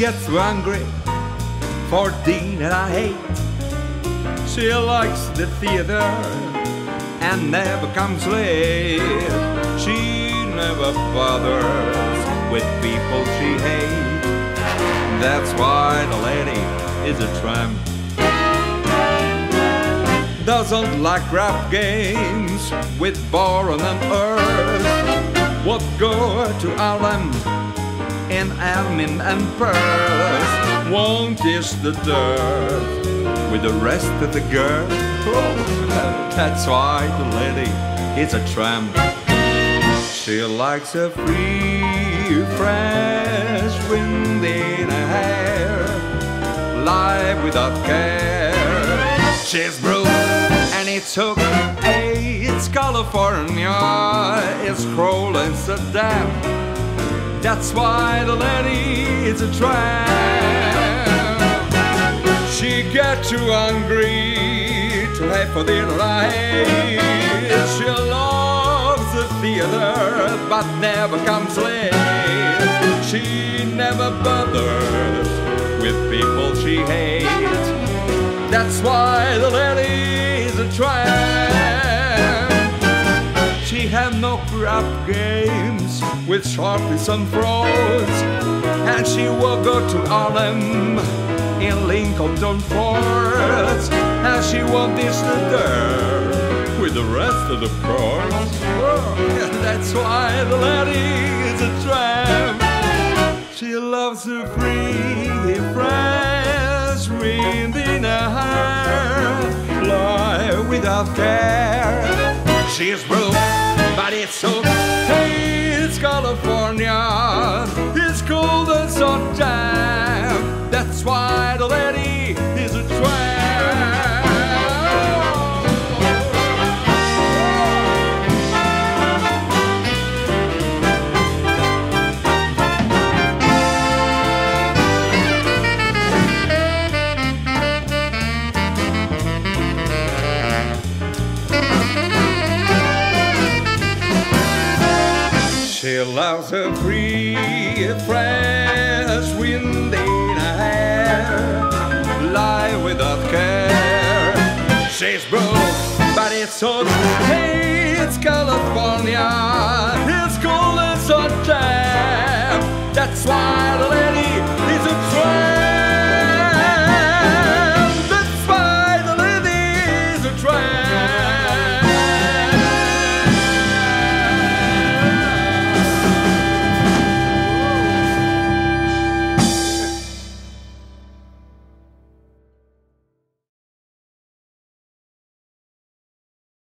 gets hungry for dinner I hate. She likes the theater and never comes late. She never bothers with people she hates. That's why the lady is a tramp. Doesn't like rap games with boron and earth. What go to Harlem in admin and purse. Won't dish the dirt with the rest of the girl. Oh, that's why the lady is a tramp. She likes a free, fresh wind in her hair, life without care. She's broke and it's hook. Hey, it's California. It's cold and so damp. That's why the lady is a tramp. She get too hungry to have for dinner I hate. She loves the theater but never comes late. She never bothers with people she hates. That's why the lady is a tramp. She had no crap games with sharpies and frauds, and she will go to Harlem in Lincoln Forts, and she won't dish the dirt with the rest of the pros. Oh, that's why the lady is a tramp. She loves the free, fresh wind in her hair, fly without care. She's broke, but it's so. Hey, it's California. It's cold and so damp. That's why the lady is a tramp. She loves a free, fresh wind in her hair, lie without care. She's broke, but it's hot. Hey, it's California. It's cold and so damp. That's why the